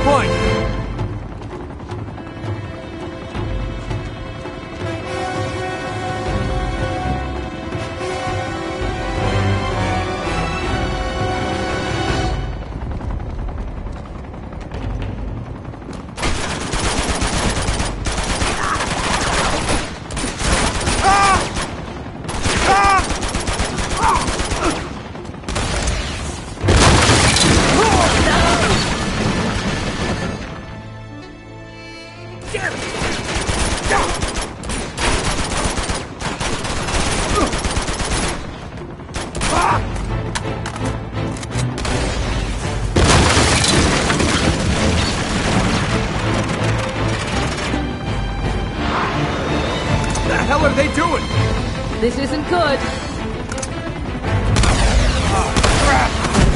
point. What the hell are they doing? This isn't good. Crap!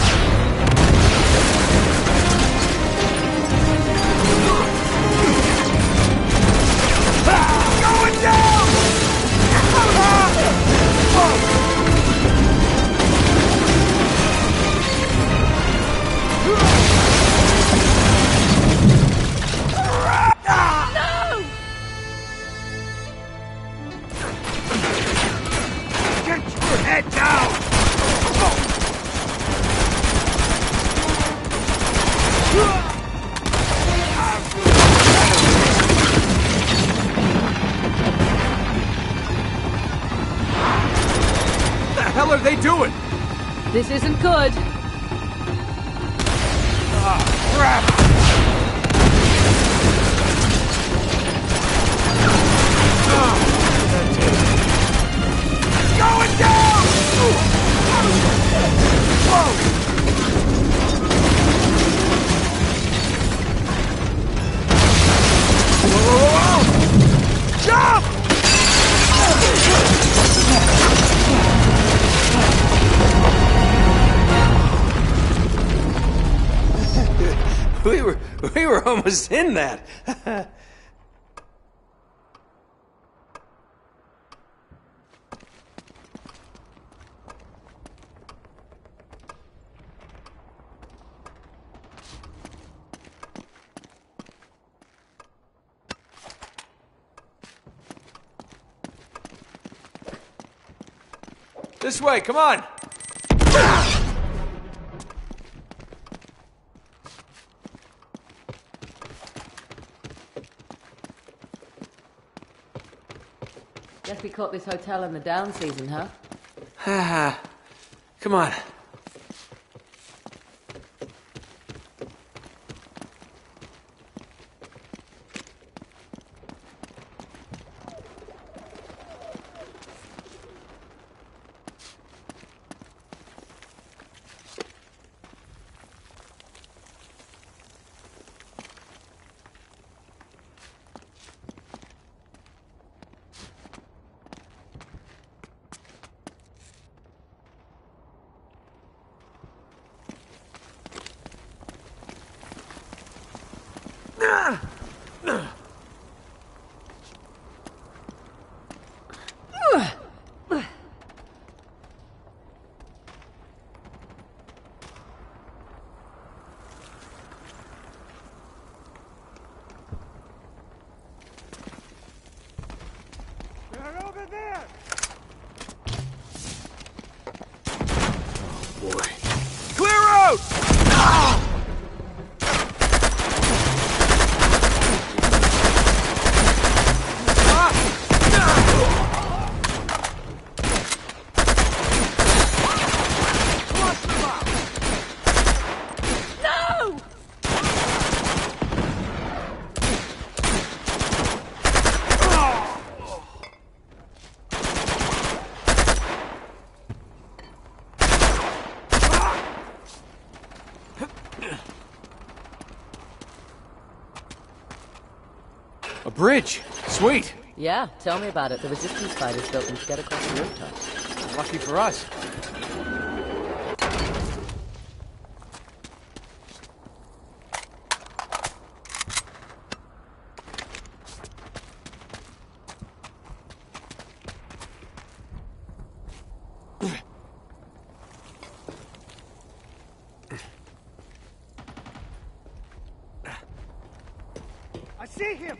Going down! Head down! What the hell are they doing? This isn't good. Crap! Going down! Whoa! Whoa! Jump! We were almost in that. This way, come on! Guess we caught this hotel in the down season, huh? Come on. Over there! Oh, boy. Clear out! A bridge! Sweet! Yeah, tell me about it. The resistance fighters built them to get across the rooftop. Lucky for us. I see him!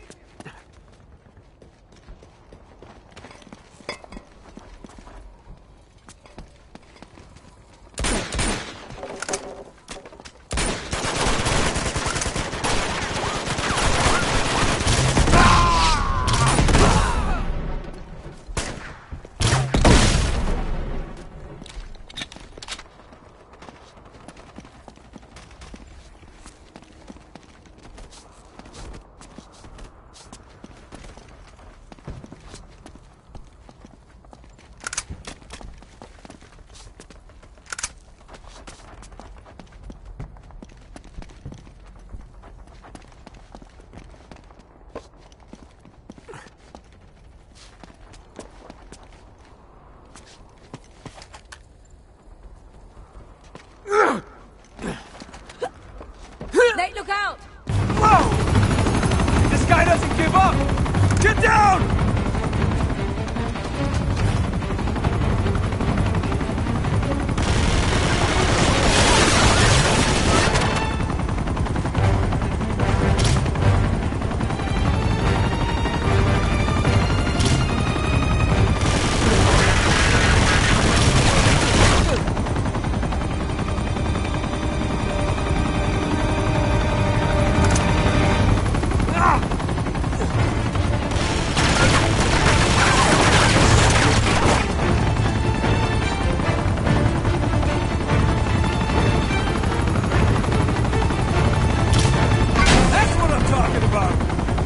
Nate, look out! Whoa! This guy doesn't give up! Get down! That's what I'm talking about!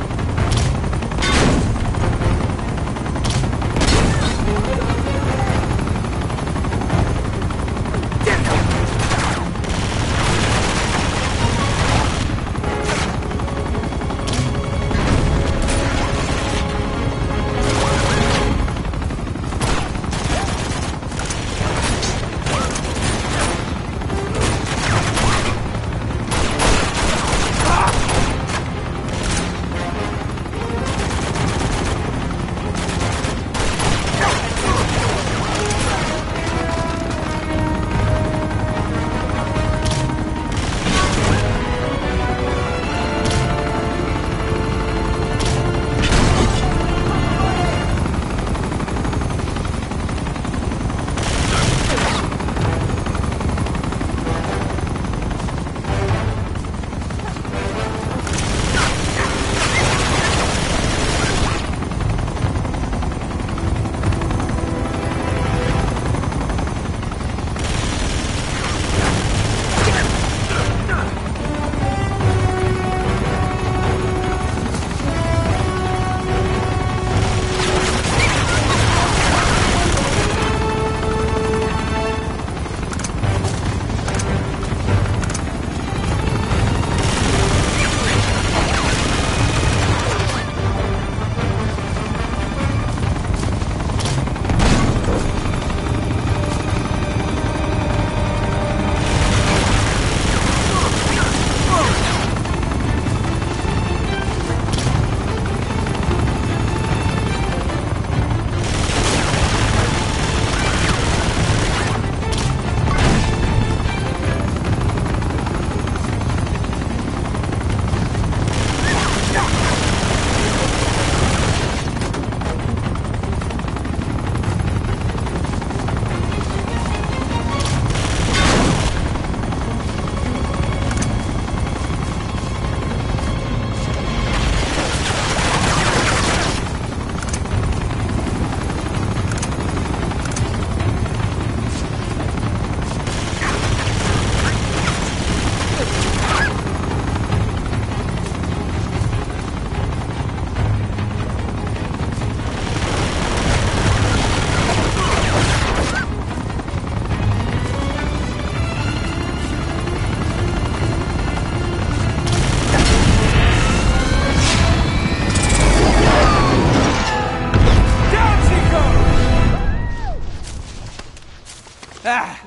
Ah!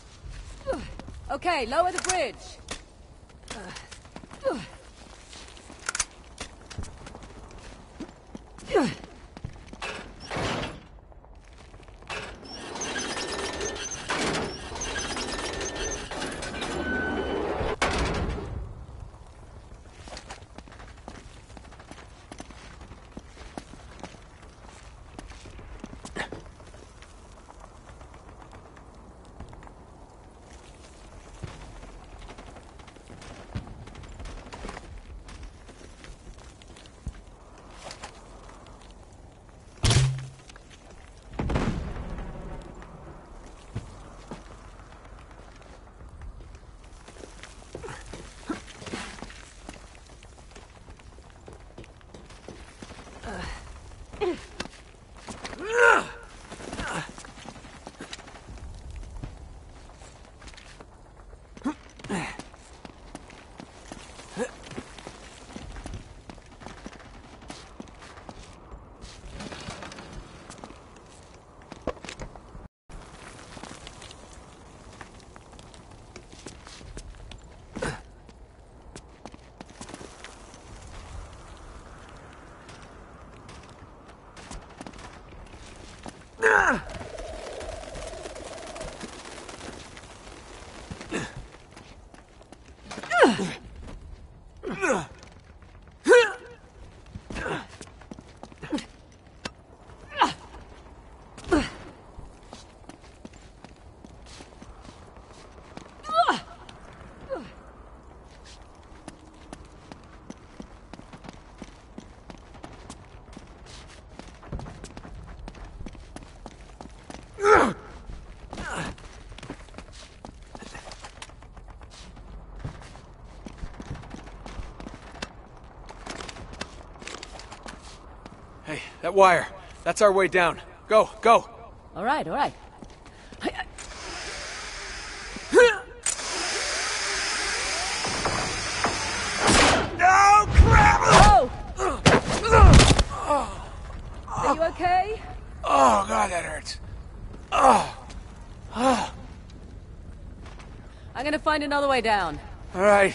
Okay, lower the bridge. Hey, that wire. That's our way down. Go, go. All right, all right. No, crap! Oh! Are you okay? Oh, God, that hurts. I'm gonna find another way down. All right.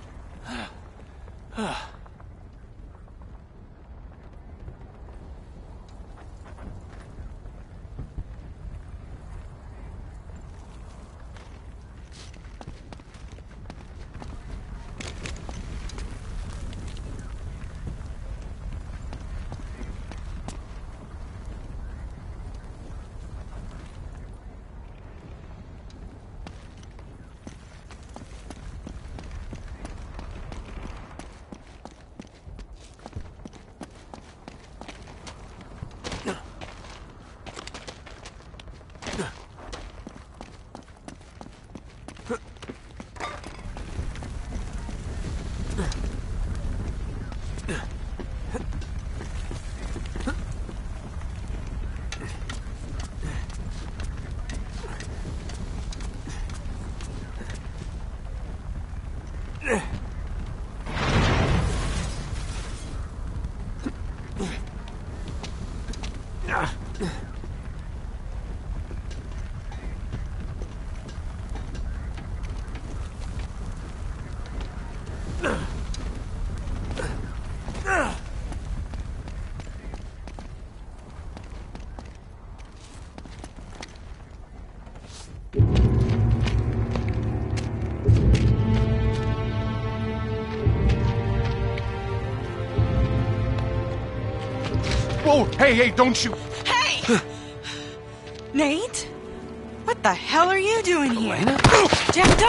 Whoa, hey, don't shoot! Hey! Nate? What the hell are you doing here? Jeff,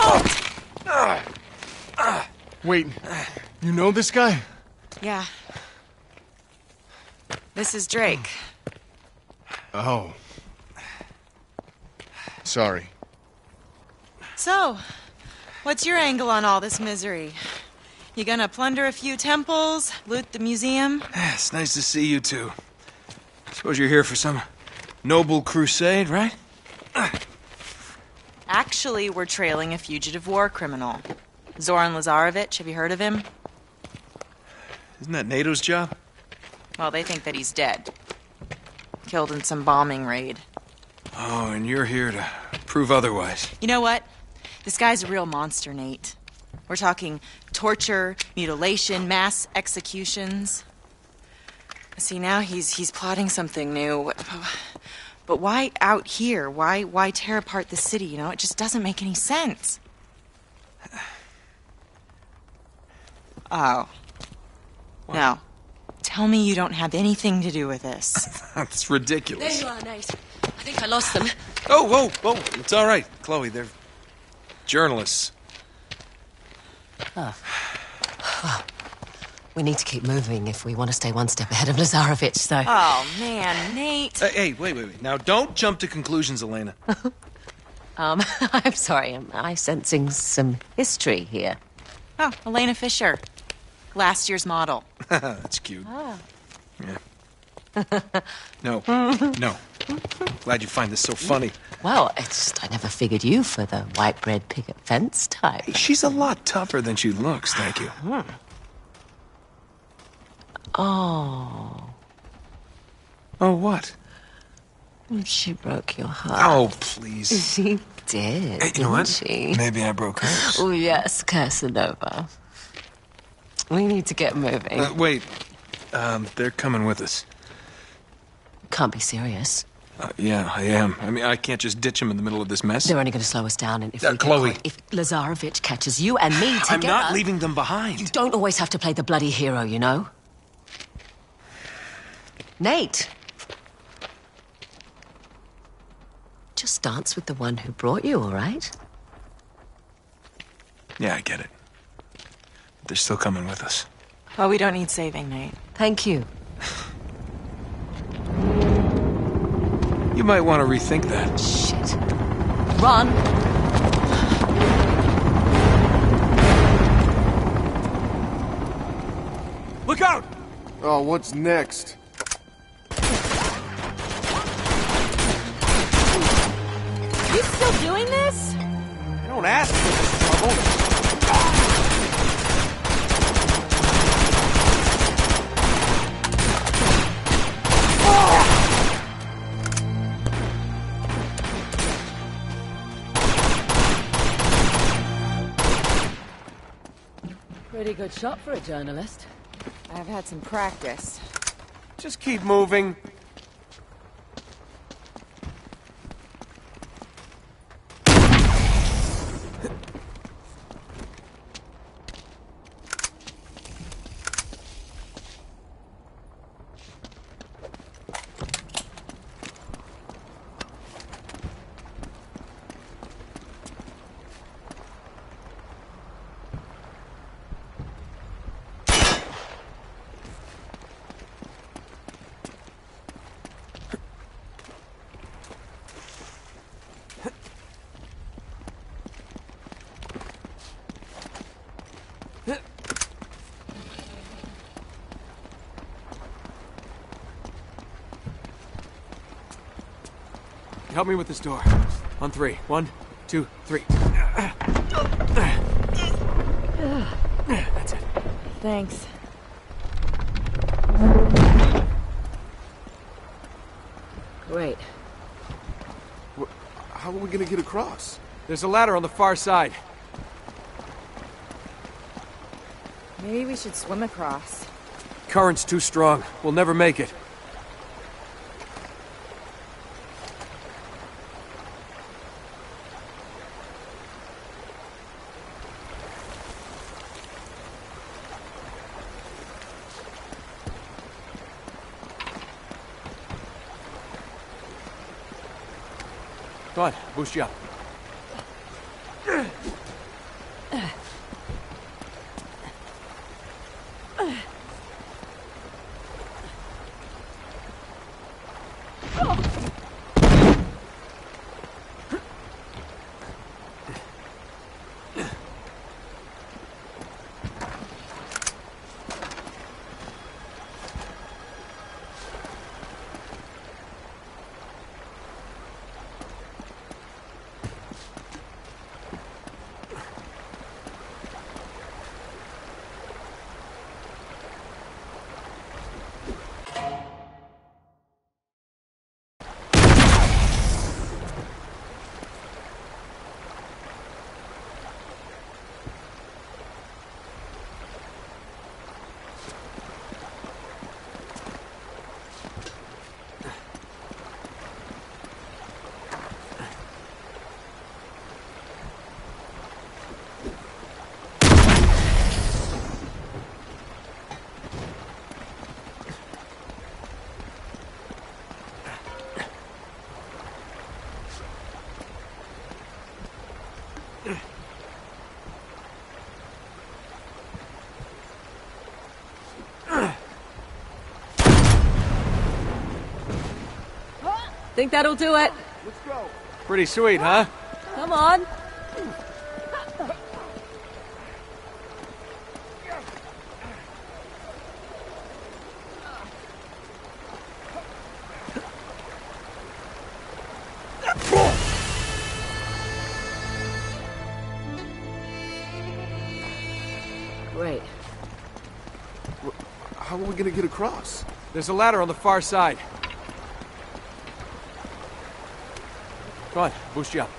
don't! Wait, you know this guy? Yeah. This is Drake. Oh. Sorry. So, what's your angle on all this misery? You gonna plunder a few temples, loot the museum? It's nice to see you two. Suppose you're here for some noble crusade, right? Actually, we're trailing a fugitive war criminal. Zoran Lazarevic, have you heard of him? Isn't that NATO's job? Well, they think that he's dead. Killed in some bombing raid. Oh, and you're here to prove otherwise. You know what? This guy's a real monster, Nate. We're talking torture, mutilation, mass executions. See, now he's plotting something new. But why out here? Why tear apart the city, you know? It just doesn't make any sense. Oh. What? No. Tell me you don't have anything to do with this. That's There ridiculous. you are, Nate. I think I lost them. Oh, whoa. It's all right, Chloe. They're journalists. We need to keep moving if we want to stay one step ahead of Lazarevic, so... Oh, man, Nate. Hey, wait. Now, don't jump to conclusions, Elena. I'm sorry, am I sensing some history here? Oh, Elena Fisher. Last year's model. That's cute. Oh. Yeah. No. No. Glad you find this so funny. Well, it's just I never figured you for the white bread picket fence type. She's a lot tougher than she looks, thank you. Oh, Oh, what? she broke your heart. Oh, please. She did, Hey, you know what? she? Maybe I broke hers. Oh, yes, Casanova. We need to get moving. Wait. They're coming with us. Can't be serious. Yeah, I am. I mean, I can't just ditch them in the middle of this mess. They're only going to slow us down, and if we get Chloe. caught, if Lazarevich catches you and me together... I'm not leaving them behind. You don't always have to play the bloody hero, you know? Nate! Just dance with the one who brought you, all right? Yeah, I get it. But they're still coming with us. Well, we don't need saving, Nate. Thank you. You might want to rethink that. Shit. Run! Look out! Oh, what's next? You still doing this? Don't ask for this trouble. Pretty good shot for a journalist. I've had some practice. Just keep moving. Help me with this door. On three. 1, 2, 3. That's it. Thanks. Great. How are we gonna get across? There's a ladder on the far side. Maybe we should swim across. Current's too strong. We'll never make it. Come on, boost you up. Think that'll do it? Pretty sweet, huh? Come on. Great. How are we gonna get across? There's a ladder on the far side. Come on, boost you up.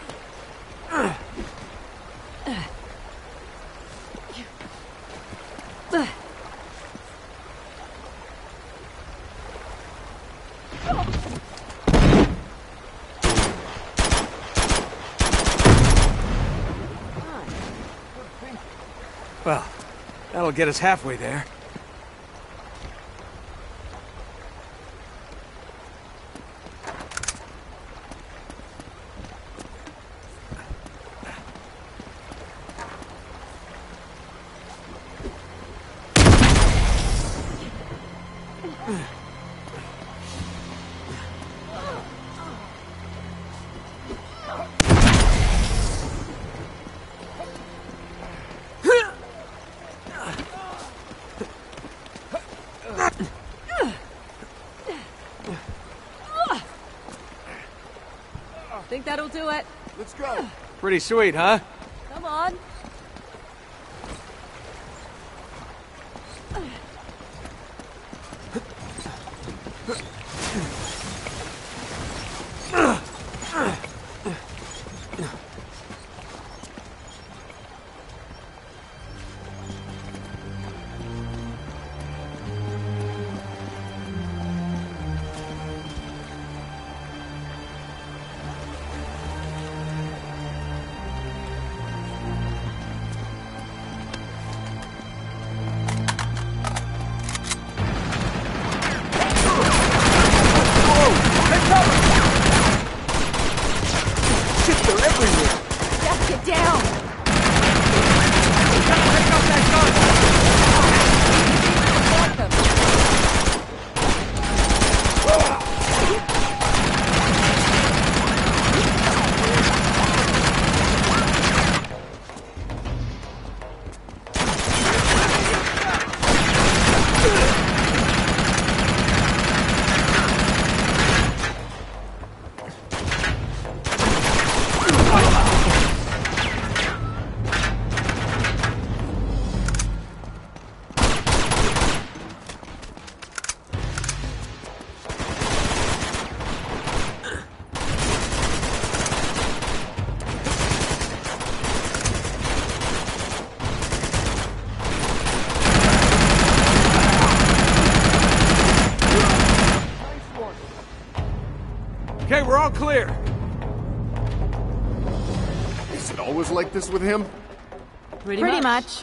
Well, that'll get us halfway there. Think that'll do it. Let's go. Pretty sweet, huh? Come on. Jeff, get down! Block them. Okay, we're all clear. Is it always like this with him? Pretty much.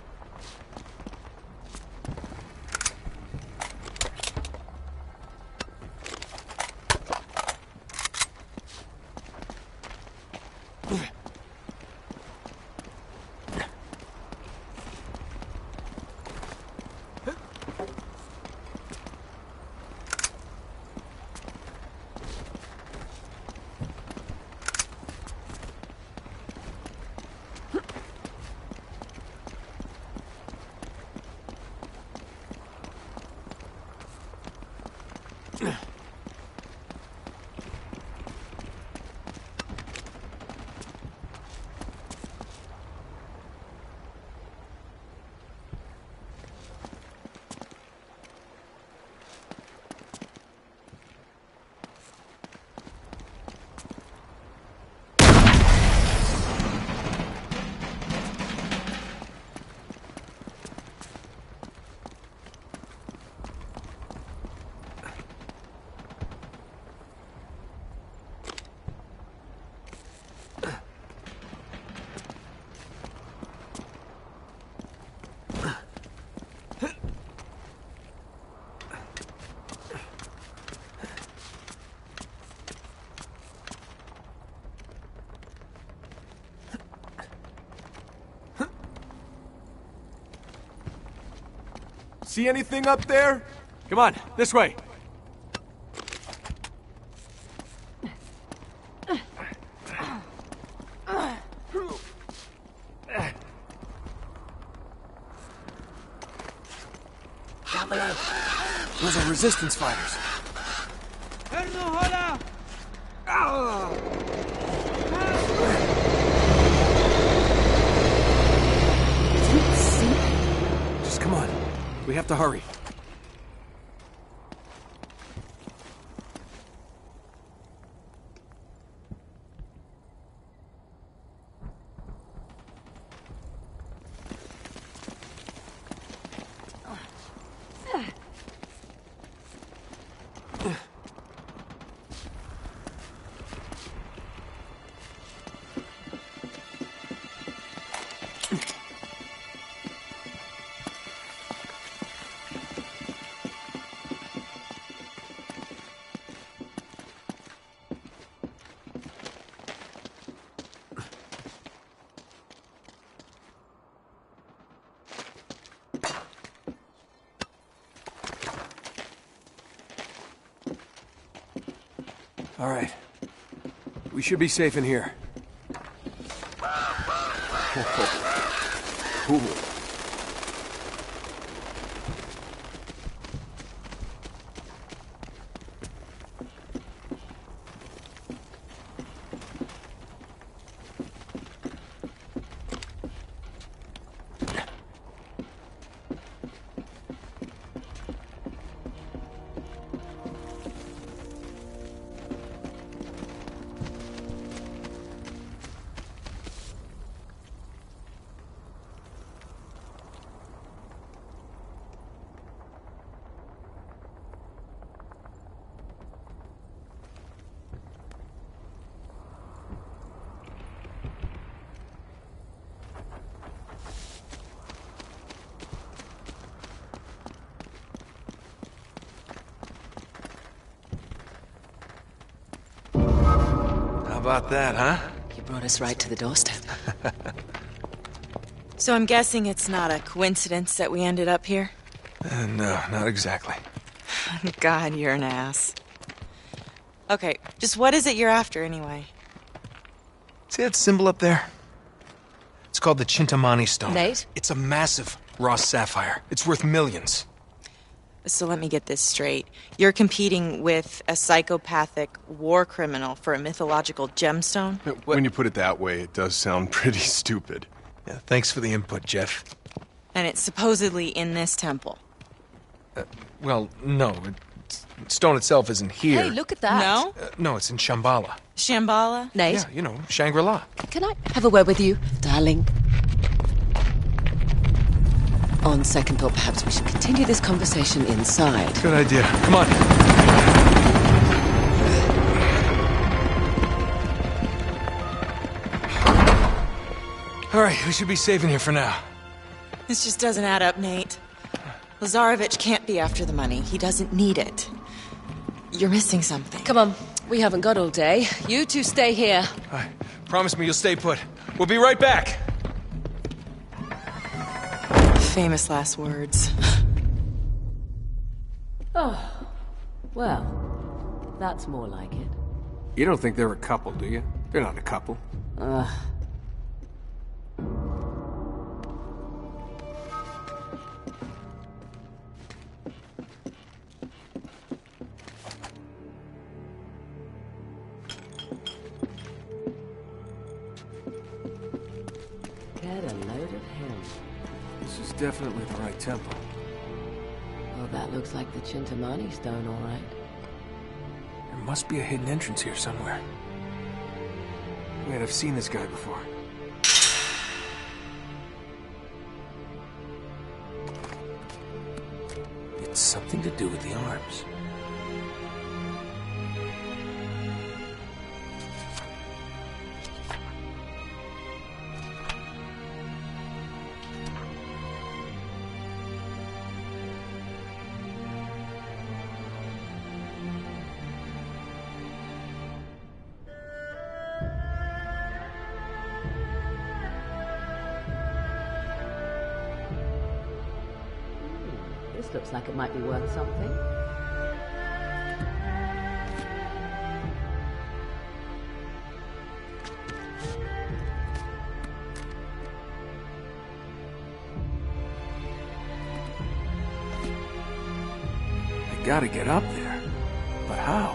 See anything up there? Come on, this way. Those are resistance fighters. Do you see? We have to hurry. All right. We should be safe in here. Cool. How about that, huh? You brought us right to the doorstep. So I'm guessing it's not a coincidence that we ended up here? No, not exactly. God, you're an ass. Okay, just what is it you're after anyway? See that symbol up there? It's called the Chintamani Stone. Nate? It's a massive raw sapphire. It's worth millions. So let me get this straight. You're competing with a psychopathic war criminal for a mythological gemstone? When you put it that way, it does sound pretty stupid. Yeah, thanks for the input, Jeff. And it's supposedly in this temple. Well, no. Stone itself isn't here. Hey, look at that. No? No, it's in Shambhala. Shambhala? Nate, Yeah, you know, Shangri-La. can I have a word with you, darling? On second thought, perhaps we should continue this conversation inside. Good idea. Come on. All right, we should be safe in here for now. This just doesn't add up, Nate. Lazarovich can't be after the money. He doesn't need it. You're missing something. Come on, we haven't got all day. You two stay here. All right, promise me you'll stay put. We'll be right back. Famous last words. Well, that's more like it. You don't think they're a couple, do you? They're not a couple. Get a load of him. This is definitely the right temple. Well, that looks like the Chintamani stone, all right. There must be a hidden entrance here somewhere. Wait, I've seen this guy before. It's something to do with the arms. This looks like it might be worth something. I gotta get up there. But how?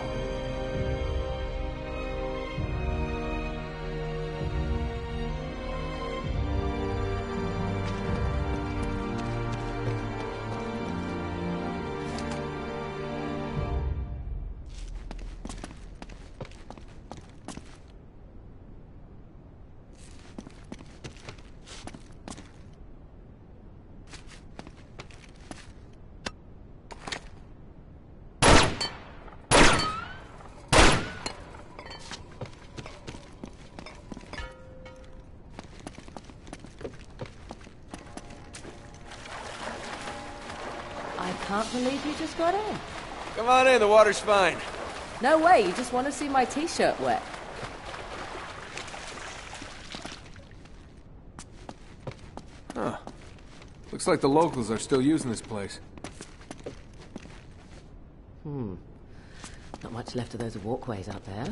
Can't believe you just got in. Come on in, the water's fine. No way, you just want to see my t-shirt wet. Huh. Looks like the locals are still using this place. Not much left of those walkways out there.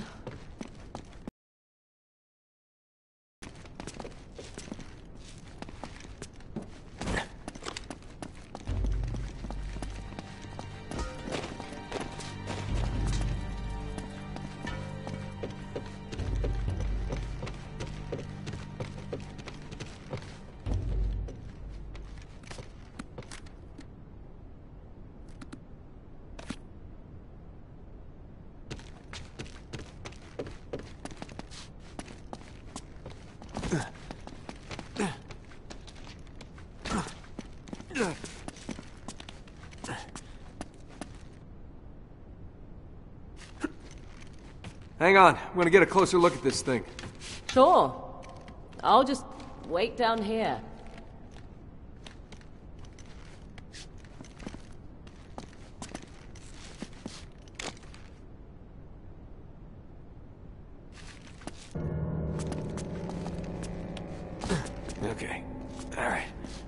Hang on, I'm gonna get a closer look at this thing. Sure. I'll just wait down here. Okay. All right.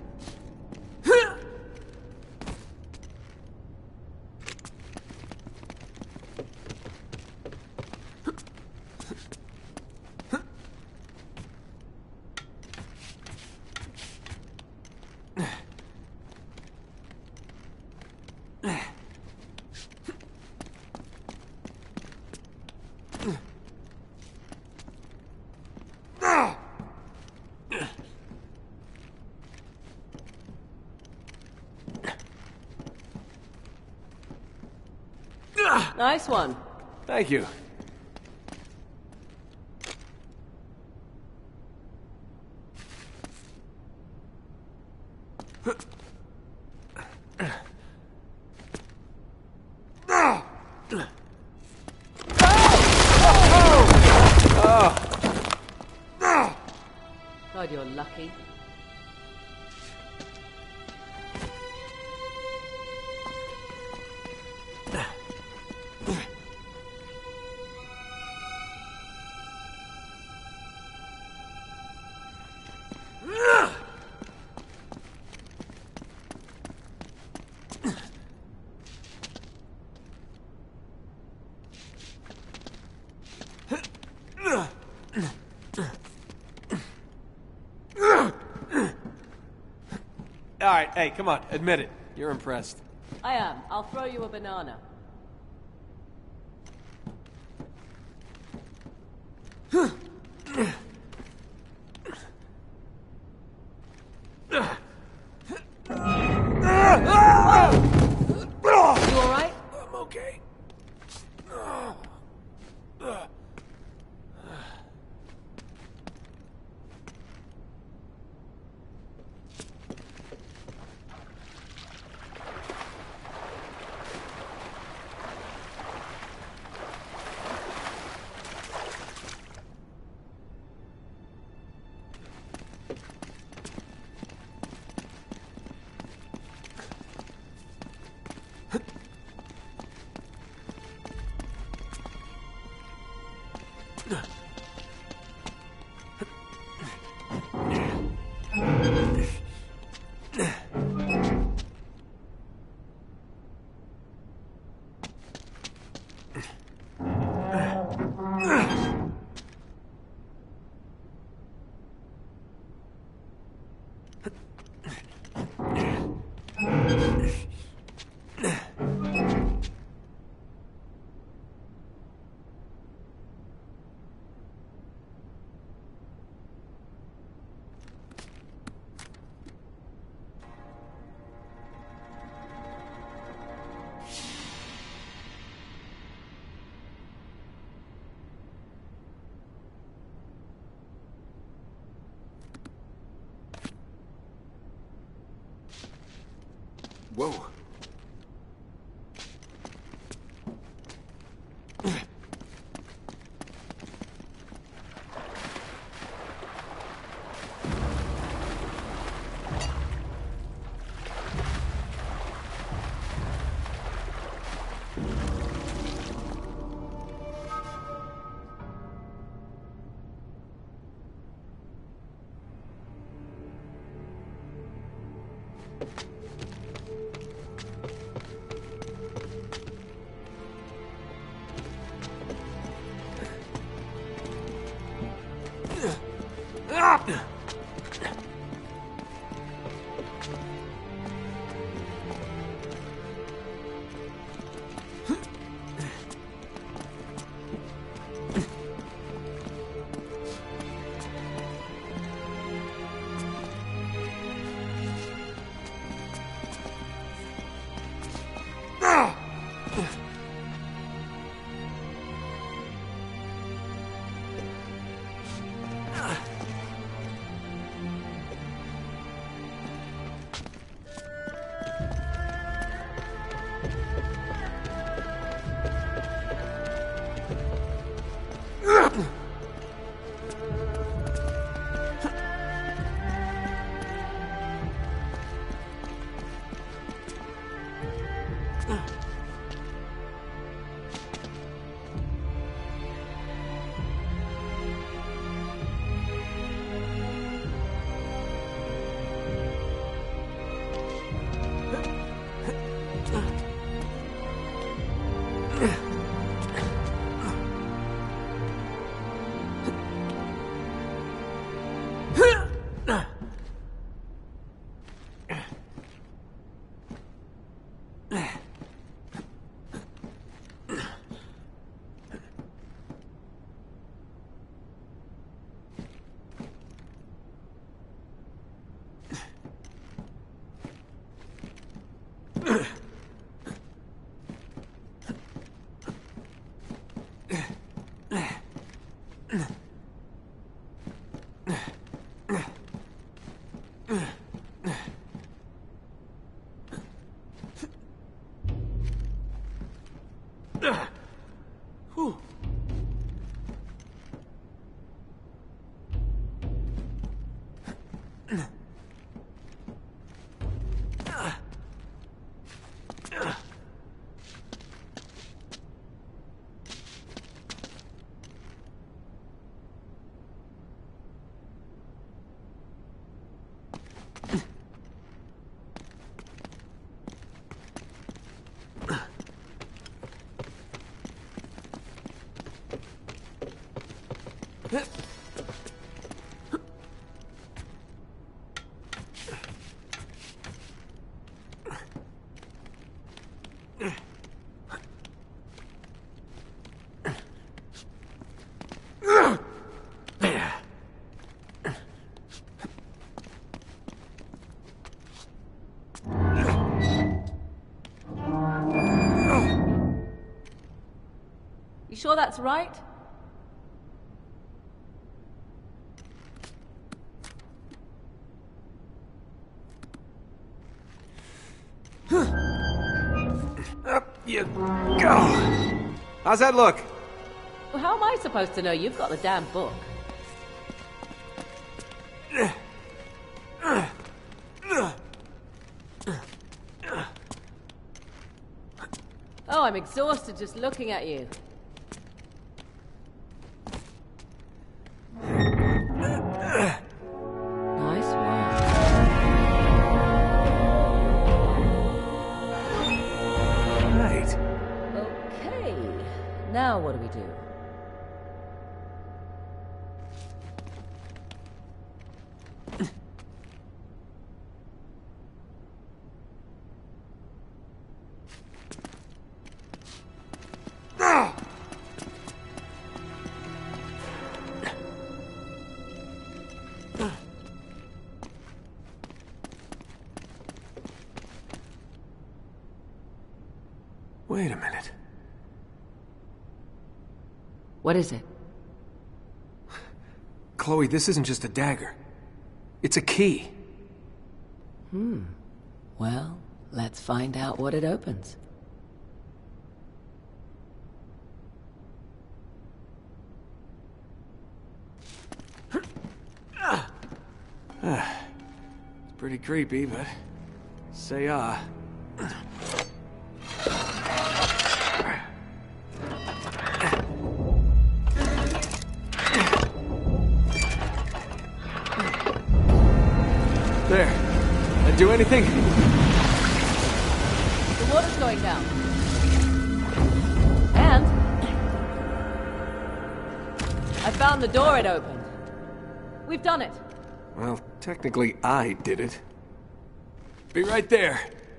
Nice one. Thank you. God, you're lucky. All right, hey, come on, admit it. You're impressed. I am. I'll throw you a banana. You all right? I'm okay. Whoa. You sure that's right? Up you go. How's that look? Well, how am I supposed to know you've got the damn book? Oh, I'm exhausted just looking at you. Nice one. Right. Okay. Now what do we do? Wait a minute. What is it? Chloe, this isn't just a dagger. It's a key. Well, let's find out what it opens. It's pretty creepy, but say There. Gonna do anything? The water's going down. And I found the door it opened. We've done it. Well, technically I did it. Be right there.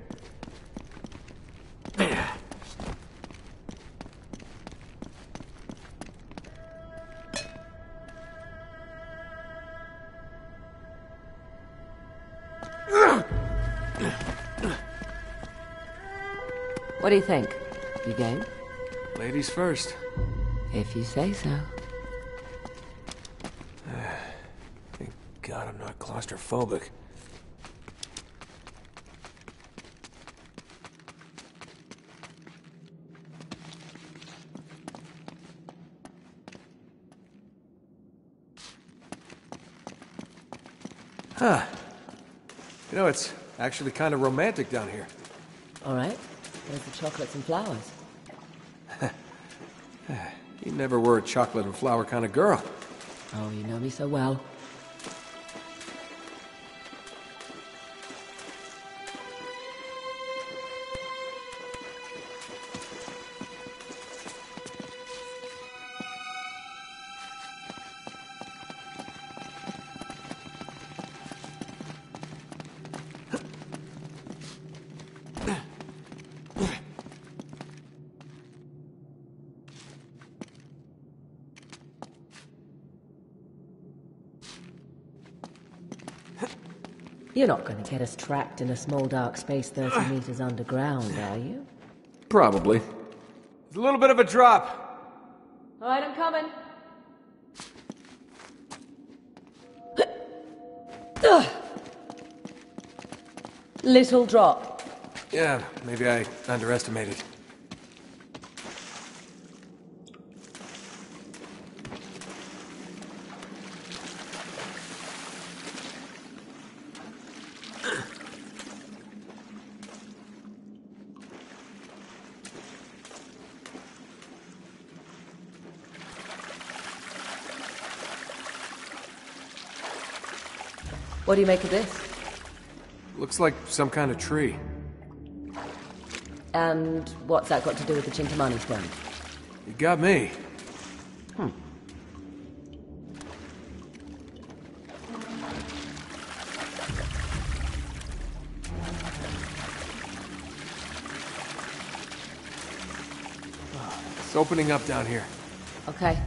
What do you think? You game? Ladies first. If you say so. Thank God I'm not claustrophobic. Huh. You know, it's actually kind of romantic down here. All right. There's the chocolates and flowers. You never were a chocolate and flower kind of girl. Oh, you know me so well. You're not going to get us trapped in a small dark space 30 meters underground, are you? Probably. It's a little bit of a drop. All right, I'm coming. Little drop. Yeah, maybe I underestimated. What do you make of this? Looks like some kind of tree. And what's that got to do with the Chintamani stone? You got me. It's opening up down here. Okay.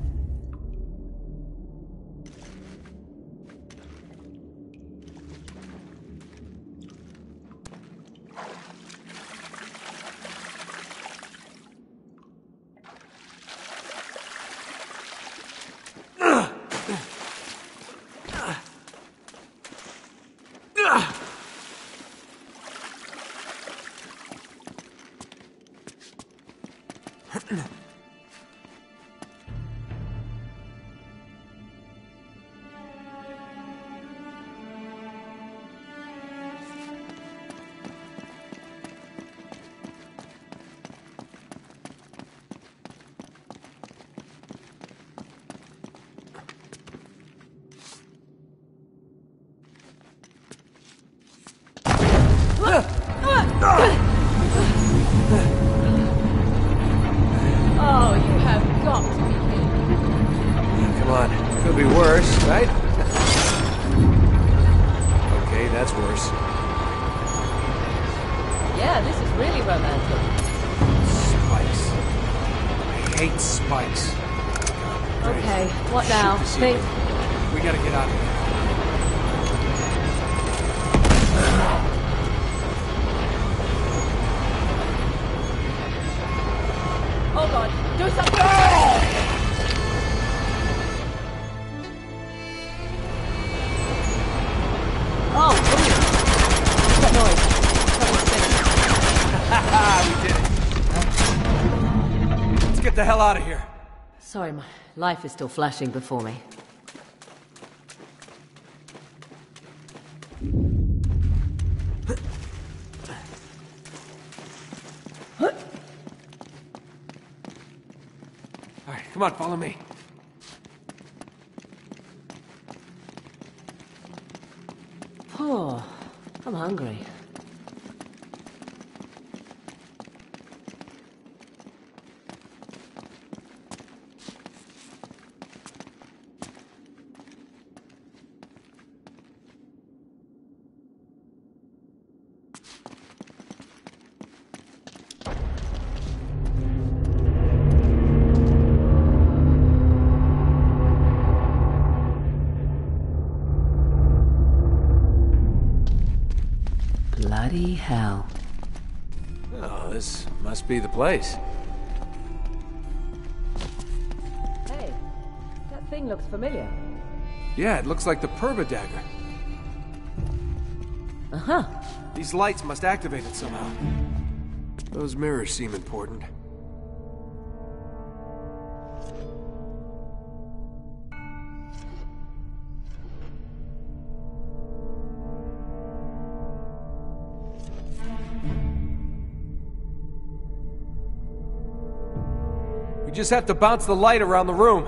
Oh, you have got to be kidding. Come on, could be worse, right? Okay, that's worse. Yeah, this is really romantic. Spikes. I hate spikes. Okay, what now? Shoot the Think. ceiling. We gotta get out of here. Oh God, do something! Oh, what's that noise? We did it. Let's get the hell out of here. Sorry, my life is still flashing before me. All right, come on, follow me. Oh, I'm I'm hungry. Bloody hell. Oh, this must be the place. Hey, that thing looks familiar. Yeah, it looks like the Purba dagger. Uh-huh. These lights must activate it somehow. Those mirrors seem important. We just have to bounce the light around the room.